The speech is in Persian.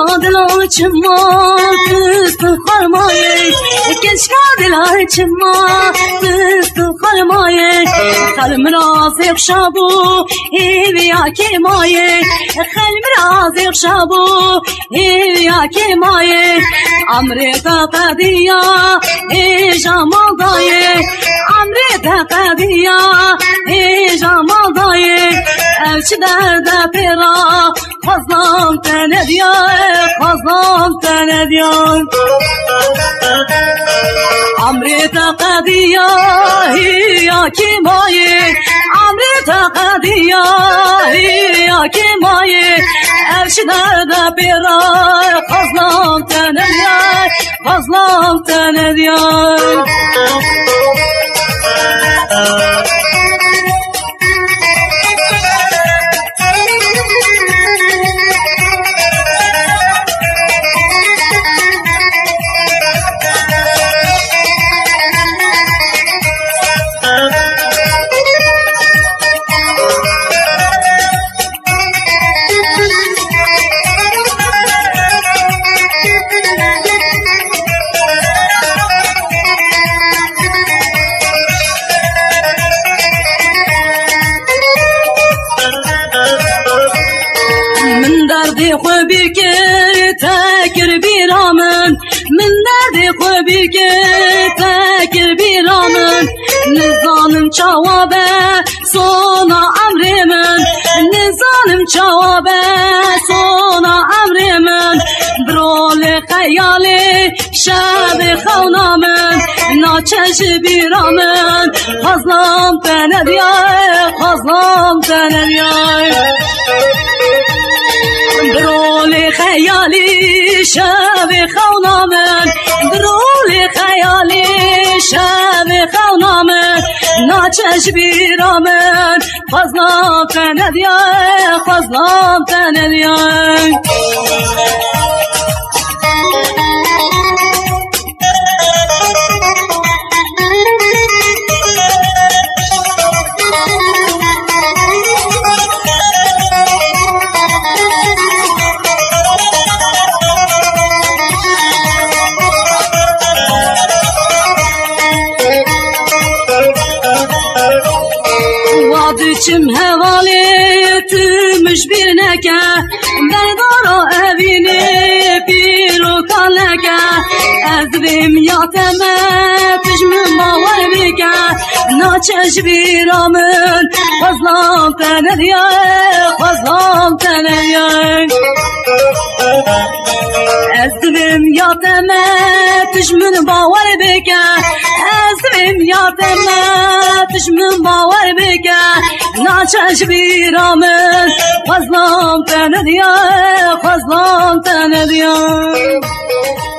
دلای چما دست خرمایه کشکا دلای چما دست خرمایه خلم رازق شابو هیویا که مایه خلم رازق شابو هیویا که مایه امریکا قدیا جمال دایه امریکا قدیا جمال دایه elçi derde pera fazlam tene diyor fazlam tene diyor amrita qadiya hiya kimaye amrita qadiya hiya kimaye elçi derde pera fazlam tene diyor fazlam tene diyor دردی خوبی که تکر بیرامن من دردی خوبی که تکر بیرامن نزانم جوابه سونا امر من نزانم جوابه سونا امر من برول خیالی شب خونامن ناچش بیرامن فضلام تندیای فضلام تندیای برول خیالی شب خونامن برول خیالی شب خونامن ناچش بیرامن فضلام تندیای فضلام تندیای Çim hevali tümüş bir neke Berdara evini bir o kaleke Ezrim yateme tüjmün bavar bike Naçeş bir amın Fazlam tenediye Fazlam tenediye Ezrim yateme tüjmün bavar bike Ezrim yateme tüjmün bavar bike ناچش بیرامن فضلام تندیه فضلام تندیه